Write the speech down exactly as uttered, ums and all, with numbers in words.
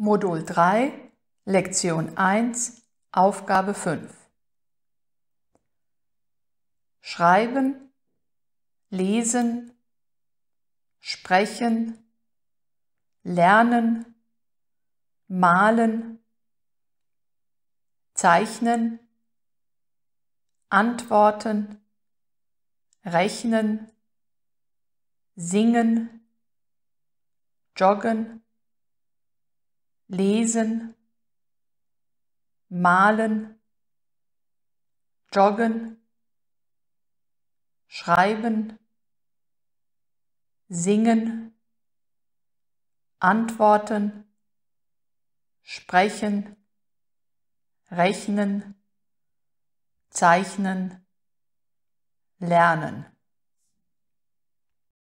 Modul drei, Lektion eins, Aufgabe fünf. Schreiben, lesen, sprechen, lernen, malen, zeichnen, antworten, rechnen, singen, joggen, lesen, malen, joggen, schreiben, singen, antworten, sprechen, rechnen, zeichnen, lernen.